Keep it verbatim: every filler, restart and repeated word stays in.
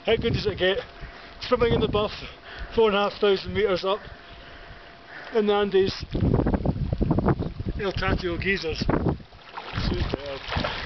How good does it get? Swimming in the Buff, four and a half thousand metres up in the Andes, El Tatio geysers. Superb.